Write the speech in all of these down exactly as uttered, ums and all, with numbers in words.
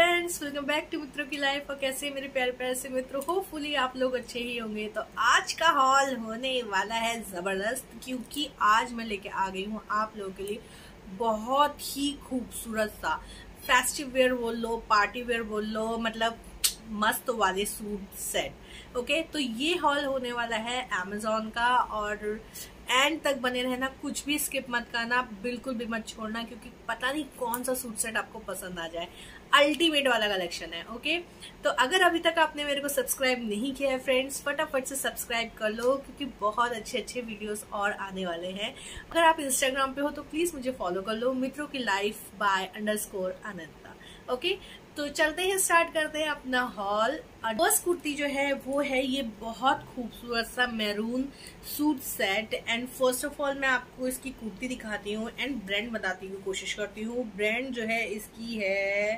Friends, welcome back to मित्रों की life. और कैसे मेरे प्यारे प्यारे से मित्रों, होपफुली आप लोग अच्छे ही होंगे। तो आज का हॉल होने वाला है जबरदस्त, क्योंकि आज मैं लेके आ गई हूँ आप लोगों के लिए बहुत ही खूबसूरत सा फेस्टिव वेयर बोल लो, पार्टी वेयर बोल लो, मतलब मस्त वाले सूट सेट। ओके, तो ये हॉल होने वाला है अमेजोन का, और एंड तक बने रहना, कुछ भी स्किप मत करना, बिल्कुल भी मत छोड़ना, क्योंकि पता नहीं कौन सा सूट सेट आपको पसंद आ जाए। अल्टीमेट वाला कलेक्शन है। ओके, तो अगर अभी तक आपने मेरे को सब्सक्राइब नहीं किया है फ्रेंड्स, फटाफट से सब्सक्राइब कर लो, क्योंकि बहुत अच्छे अच्छे वीडियोस और आने वाले हैं। अगर आप इंस्टाग्राम पे हो तो प्लीज मुझे फॉलो कर लो, मित्रों की life by underscore Ananta. Okay, तो चलते हैं, स्टार्ट करते हैं अपना हॉल। फर्स्ट कुर्ती जो है वो है ये बहुत खूबसूरत सा maroon suit set. And first of all मैं आपको इसकी कुर्ती दिखाती हूँ एंड ब्रांड बताती हूँ, कोशिश करती हूँ। ब्रांड जो है इसकी है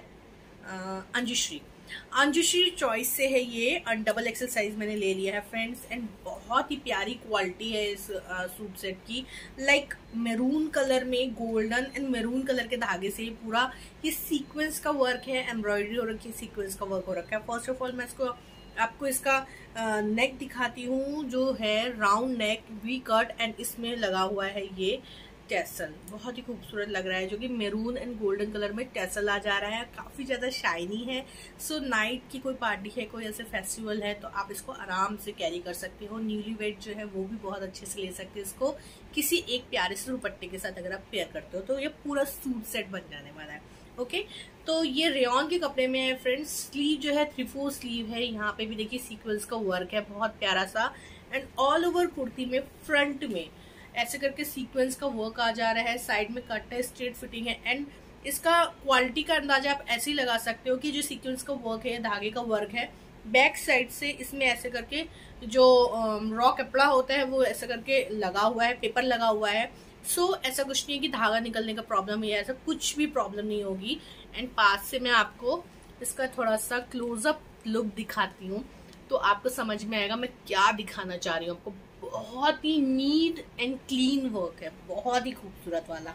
अंजुश्री। अंजुश्री चॉइस से है ये, डबल एक्सल साइज मैंने ले लिया है फ्रेंड्स। एंड बहुत ही प्यारी क्वालिटी है इस सूट सेट की। लाइक मैरून कलर में गोल्डन एंड मैरून कलर के धागे से पूरा ये सीक्वेंस का वर्क है, एम्ब्रॉयडरी हो रखी है, सीक्वेंस का वर्क हो रखा है। फर्स्ट ऑफ ऑल मैं इसको आपको इसका नेक दिखाती हूँ, जो है round neck V cut, and इसमें लगा हुआ है ये टेसल। बहुत ही खूबसूरत लग रहा है, जो कि मैरून एंड गोल्डन कलर में टेसल आ जा रहा है, काफी ज्यादा शाइनी है। सो नाइट की कोई पार्टी है, कोई ऐसे फेस्टिवल है, तो आप इसको आराम से कैरी कर सकते हो। न्यूली वेड जो है वो भी बहुत अच्छे से ले सकते हो इसको, किसी एक प्यारे से दुपट्टे के साथ अगर आप पेयर करते हो तो ये पूरा सूट सेट बन जाने वाला है। ओके, तो ये रेयॉन के कपड़े में है फ्रेंड्स। स्लीव जो है थ्री फोर स्लीव है, यहाँ पे भी देखिए सीक्वेंस का वर्क है बहुत प्यारा सा। एंड ऑल ओवर कुर्ती में फ्रंट में ऐसे करके सीक्वेंस का वर्क आ जा रहा है, साइड में कट है, स्ट्रेट फिटिंग है। एंड इसका क्वालिटी का अंदाजा आप ऐसे ही लगा सकते हो कि जो सीक्वेंस का वर्क है, धागे का वर्क है, बैक साइड से इसमें ऐसे करके जो रॉ कपड़ा होता है वो ऐसे करके लगा हुआ है, पेपर लगा हुआ है। सो so, ऐसा कुछ नहीं है कि धागा निकलने का प्रॉब्लम है, ऐसा कुछ भी प्रॉब्लम नहीं होगी। एंड पास से मैं आपको इसका थोड़ा सा क्लोजअप लुक दिखाती हूँ, तो आपको समझ में आएगा मैं क्या दिखाना चाह रही हूँ आपको। बहुत ही नीट एंड क्लीन वर्क है, बहुत ही खूबसूरत वाला।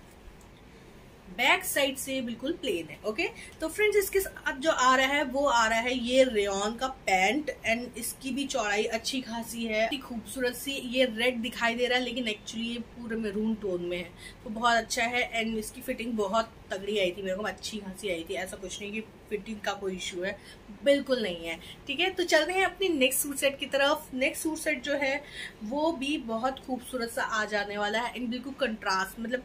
बैक साइड से बिल्कुल प्लेन है। ओके, तो फ्रेंड्स इसके साथ जो आ रहा है वो आ रहा है ये रेयॉन का पैंट, एंड इसकी भी चौड़ाई अच्छी खासी है, खूबसूरत सी। ये रेड दिखाई दे रहा है लेकिन एक्चुअली ये पूरे मैरून टोन में है, तो बहुत अच्छा है। एंड इसकी फिटिंग बहुत तगड़ी आई थी, मेरे को अच्छी खासी आई थी, ऐसा कुछ नहीं कि फिटिंग का कोई इशू है, बिल्कुल नहीं है। ठीक है, तो चलते हैं अपनी नेक्स्ट सूट सेट की तरफ। नेक्स्ट सूट सेट जो है वो भी बहुत खूबसूरत सा आ जाने वाला है, एंड बिल्कुल कंट्रास्ट, मतलब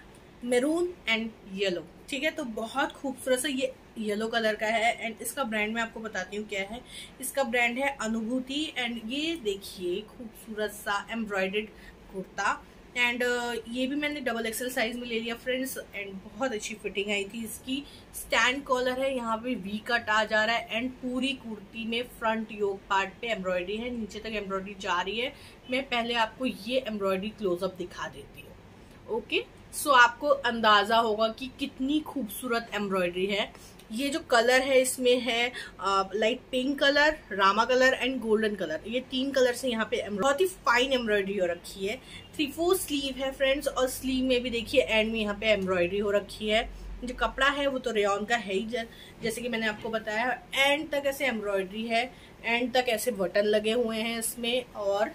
मैरून एंड येलो। ठीक है, तो बहुत खूबसूरत सा ये येलो कलर का है। एंड इसका ब्रांड मैं आपको बताती हूँ क्या है। इसका ब्रांड है अनुभूति। एंड ये देखिए खूबसूरत सा एम्ब्रॉयडर्ड कुर्ता, एंड uh, ये भी मैंने डबल एक्सल साइज में ले लिया फ्रेंड्स। एंड बहुत अच्छी फिटिंग आई थी इसकी। स्टैंड कॉलर है, यहाँ पे वी कट आ जा रहा है। एंड पूरी कुर्ती में फ्रंट योक पार्ट पे एम्ब्रॉयडरी है, नीचे तक एम्ब्रॉयडरी जा रही है। मैं पहले आपको ये एम्ब्रॉयडरी क्लोजअप दिखा देती हूँ। ओके, सो so, आपको अंदाजा होगा कि कितनी खूबसूरत एम्ब्रॉयडरी है। ये जो कलर है इसमें है light pink colour, Rama colour and golden colour, ये तीन कलर से यहाँ पे बहुत ही फाइन एम्ब्रॉयडरी हो रखी है। थ्री फोर स्लीव है फ्रेंड्स, और स्लीव में भी देखिए एंड में यहाँ पे एम्ब्रॉयडरी हो रखी है। जो कपड़ा है वो तो रेयॉन का है ही, जैसे कि मैंने आपको बताया। एंड तक ऐसे एम्ब्रॉयडरी है, एंड तक ऐसे बटन लगे हुए हैं इसमें, और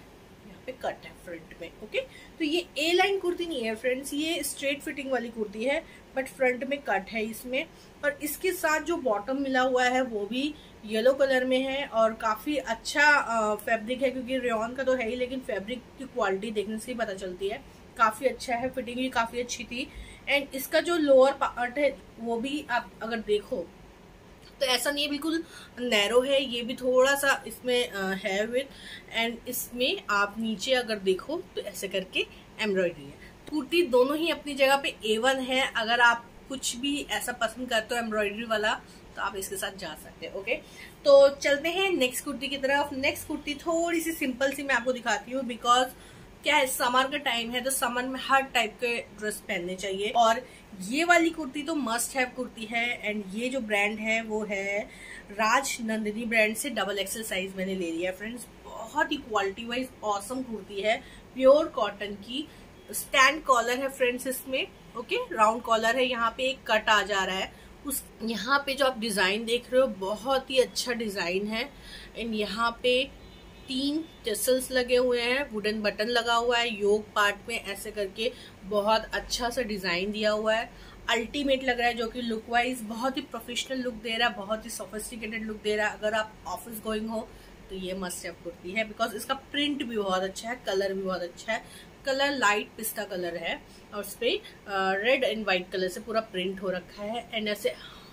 कट है फ्रंट में। ओके, तो ये ए लाइन कुर्ती नहीं है फ्रेंड्स, ये स्ट्रेट फिटिंग वाली कुर्ती है, बट फ्रंट में कट है इसमें। और इसके साथ जो बॉटम मिला हुआ है वो भी येलो कलर में है, और काफी अच्छा फैब्रिक है, क्योंकि रेयॉन का तो है ही, लेकिन फैब्रिक की क्वालिटी देखने से ही पता चलती है, काफी अच्छा है। फिटिंग भी काफी अच्छी थी। एंड इसका जो लोअर पार्ट है वो भी आप अगर देखो तो ऐसा नहीं है बिल्कुल नैरो है, ये भी थोड़ा सा इसमें है विथ। एंड इसमें आप नीचे अगर देखो तो ऐसे करके एम्ब्रॉयडरी है। कुर्ती दोनों ही अपनी जगह पे ए वन है। अगर आप कुछ भी ऐसा पसंद करते हो एम्ब्रॉयडरी वाला, तो आप इसके साथ जा सकते हो। ओके, तो चलते हैं नेक्स्ट कुर्ती की तरफ। नेक्स्ट कुर्ती थोड़ी सी सिंपल सी मैं आपको दिखाती हूँ, बिकॉज क्या है, समर का टाइम है, तो समर में हर टाइप के ड्रेस पहनने चाहिए। और ये वाली कुर्ती तो मस्ट हैव कुर्ती है। एंड ये जो ब्रांड है वो है राज नंदिनी ब्रांड से, डबल एक्सल साइज मैंने ले लिया फ्रेंड्स। बहुत ही क्वालिटी वाइज ऑसम कुर्ती है, प्योर कॉटन की। स्टैंड कॉलर है फ्रेंड्स इसमें। ओके, राउंड कॉलर है, यहाँ पे एक कट आ जा रहा है, उस यहाँ पे जो आप डिजाइन देख रहे हो बहुत ही अच्छा डिजाइन है। एंड यहाँ पे तीन टेसल्स लगे हुए हैं, वुडन बटन लगा हुआ है योक पार्ट में, ऐसे करके बहुत अच्छा सा डिजाइन दिया हुआ है। अल्टीमेट लग रहा है, जो कि लुक वाइज बहुत ही प्रोफेशनल लुक दे रहा है, बहुत ही सोफिस्टिकेटेड लुक दे रहा है। अगर आप ऑफिस गोइंग हो तो ये मस्ट हैव कुर्ती है, बिकॉज इसका प्रिंट भी बहुत अच्छा है, कलर भी बहुत अच्छा है। कलर लाइट पिस्ता कलर है और उस पर रेड एंड व्हाइट कलर से पूरा प्रिंट हो रखा है। एंड ऐसे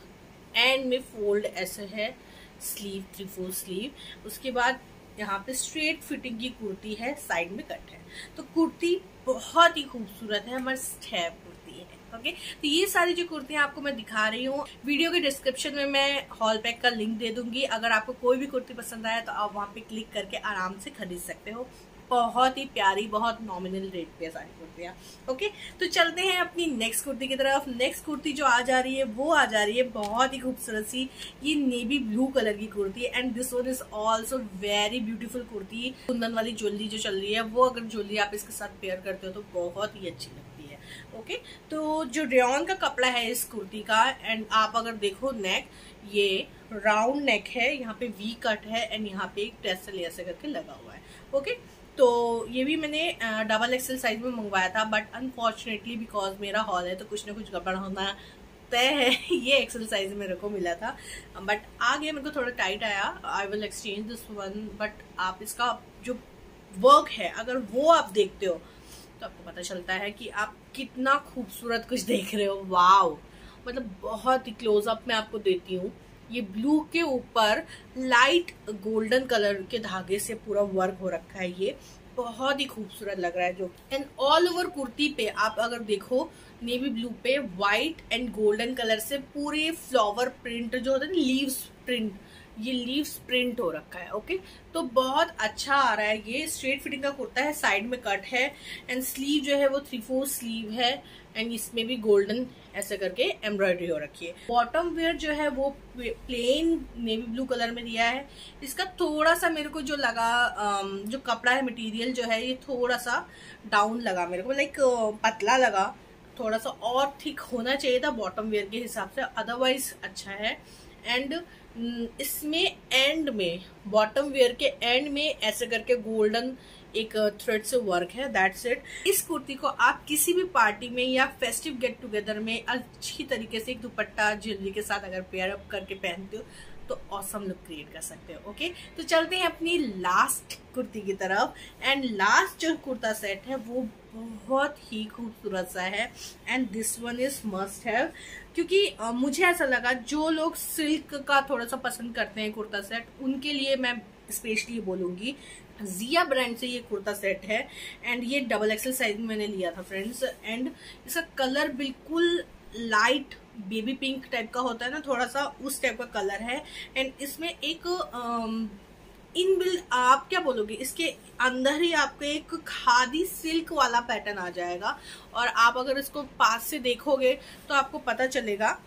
एंड में फोल्ड ऐसे है, स्लीव थ्री फोर स्लीव। उसके बाद यहाँ पे स्ट्रेट फिटिंग की कुर्ती है, साइड में कट है। तो कुर्ती बहुत ही खूबसूरत है, मस्ट है कुर्ती है। ओके, तो ये सारी जो कुर्तियां आपको मैं दिखा रही हूँ, वीडियो के डिस्क्रिप्शन में मैं हॉल पैक का लिंक दे दूंगी। अगर आपको कोई भी कुर्ती पसंद आया तो आप वहां पे क्लिक करके आराम से खरीद सकते हो। बहुत ही प्यारी, बहुत नॉमिनल रेट पे सारी कुर्तियां। ओके, तो चलते हैं अपनी नेक्स्ट कुर्ती की तरफ। नेक्स्ट कुर्ती जो आ जा रही है वो आ जा रही है बहुत ही खूबसूरत सी, ये नेवी ब्लू कलर की कुर्ती है। And this one is also very beautiful kurti. Kundan वाली ज्वेलरी जो चल रही है वो अगर ज्वेलरी आप इसके साथ पेयर करते हो तो बहुत ही अच्छी लगती है। ओके, तो जो रेयॉन का कपड़ा है इस कुर्ती का, एंड आप अगर देखो नेक, ये राउंड नेक है, यहाँ पे वी कट है एंड यहाँ पे एक टेसल ऐसे करके लगा हुआ है। ओके, तो ये भी मैंने डबल एक्सेल साइज में मंगवाया था, बट अनफॉर्चुनेटली बिकॉज मेरा हॉल है तो कुछ ना कुछ गड़बड़ होना तय है। ये एक्सेल साइज मेरे को मिला था, बट आ गया, मेरे को थोड़ा टाइट आया। I will exchange this one. But आप इसका जो वर्क है अगर वो आप देखते हो तो आपको पता चलता है कि आप कितना खूबसूरत कुछ देख रहे हो। वाव, मतलब बहुत ही क्लोजअप में आपको देती हूँ। ये ब्लू के ऊपर लाइट गोल्डन कलर के धागे से पूरा वर्क हो रखा है, ये बहुत ही खूबसूरत लग रहा है। जो एंड ऑल ओवर कुर्ती पे आप अगर देखो नेवी ब्लू पे व्हाइट एंड गोल्डन कलर से पूरे फ्लावर प्रिंट जो होता है, लीव्स प्रिंट, ये लीव्स प्रिंट हो रखा है। ओके, तो बहुत अच्छा आ रहा है। ये स्ट्रेट फिटिंग का कुर्ता है, साइड में कट है एंड स्लीव जो है वो थ्री फोर स्लीव है एंड इसमें भी गोल्डन ऐसे करके एम्ब्रॉयडरी हो रखी है। बॉटम वेयर जो है वो प्लेन नेवी ब्लू कलर में दिया है। इसका थोड़ा सा मेरे को जो लगा, जो कपड़ा है मटेरियल जो है ये थोड़ा सा डाउन लगा मेरे को, लाइक पतला लगा, थोड़ा सा और थिक होना चाहिए था बॉटम वेयर के हिसाब से, अदरवाइज अच्छा है। एंड इसमें एंड में बॉटम वेयर के एंड में ऐसे करके गोल्डन एक थ्रेड से वर्क है, दैट्स इट। इस कुर्ती को आप किसी भी पार्टी में या फेस्टिव गेट टुगेदर में अच्छी तरीके से एक दुपट्टा ज्वेलरी के साथ अगर पेयर अप करके पहनते हो तो ऑसम लुक क्रिएट कर सकते हो। ओके, तो चलते हैं अपनी लास्ट कुर्ती की तरफ। एंड लास्ट जो कुर्ता सेट है वो बहुत ही खूबसूरत सा है and this one is must have, क्योंकि uh, मुझे ऐसा लगा जो लोग सिल्क का थोड़ा सा पसंद करते हैं कुर्ता सेट, उनके लिए मैं स्पेशली बोलूंगी। जिया ब्रांड से ये कुर्ता सेट है एंड ये डबल एक्सेल साइज में मैंने लिया था फ्रेंड्स। एंड इसका कलर बिल्कुल लाइट बेबी पिंक टाइप का होता है ना, थोड़ा सा उस टाइप का कलर है। एंड इसमें एक इनबिल्ड, आप क्या बोलोगे, इसके अंदर ही आपको एक खादी सिल्क वाला पैटर्न आ जाएगा। और आप अगर इसको पास से देखोगे तो आपको पता चलेगा,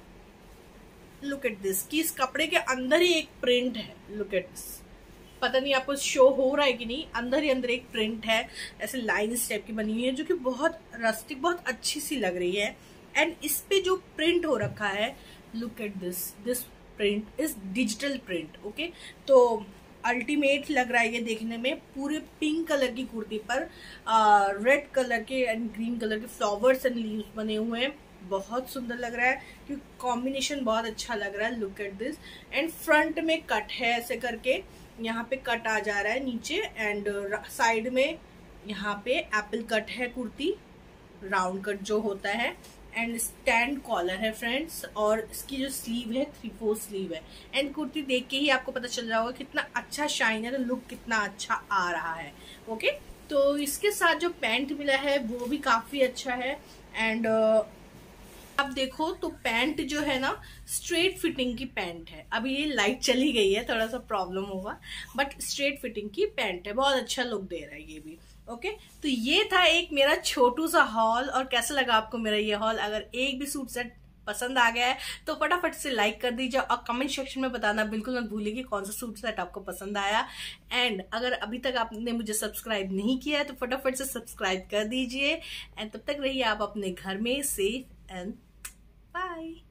लुक एट दिस, कि इस कपड़े के अंदर ही एक प्रिंट है। लुक एट दिस, पता नहीं आपको शो हो रहा है कि नहीं, अंदर ही अंदर एक प्रिंट है, ऐसे लाइन्स टाइप की बनी हुई है जो कि बहुत रस्टिक, बहुत अच्छी सी लग रही है। एंड इस पे जो प्रिंट हो रखा है, look at this, this print is digital print. Okay, तो अल्टीमेट लग रहा है ये देखने में। पूरे पिंक कलर की कुर्ती पर रेड कलर के एंड ग्रीन कलर के फ्लावर्स एंड लीव्स बने हुए हैं, बहुत सुंदर लग रहा है, क्योंकि कॉम्बिनेशन बहुत अच्छा लग रहा है। Look at this, and front में कट है ऐसे करके, यहाँ पे कट आ जा रहा है नीचे, एंड साइड में यहाँ पे एप्पल कट है कुर्ती, राउंड कट जो होता है, एंड स्टैंड कॉलर है फ्रेंड्स। और इसकी जो स्लीव है थ्री फोर स्लीव है। एंड कुर्ती देख के ही आपको पता चल रहा होगा कितना अच्छा शाइन है, तो लुक कितना अच्छा आ रहा है। ओके, तो इसके साथ जो पैंट मिला है वो भी काफी अच्छा है। एंड आप देखो तो पैंट जो है ना स्ट्रेट फिटिंग की पैंट है। अभी ये लाइट चली गई है, थोड़ा सा प्रॉब्लम होगा, बट स्ट्रेट फिटिंग की पैंट है, बहुत अच्छा लुक दे रहा है ये भी। ओके, तो ये था एक मेरा छोटू सा हॉल। और कैसा लगा आपको मेरा ये हॉल? अगर एक भी सूट सेट पसंद आ गया है तो फटाफट से लाइक कर दीजिए और कमेंट सेक्शन में बताना बिल्कुल मत भूलिए कि कौन सा सूट सेट आपको पसंद आया। एंड अगर अभी तक आपने मुझे सब्सक्राइब नहीं किया है तो फटाफट से सब्सक्राइब कर दीजिए। एंड तब तक रहिए आप अपने घर में सेफ एंड बाय।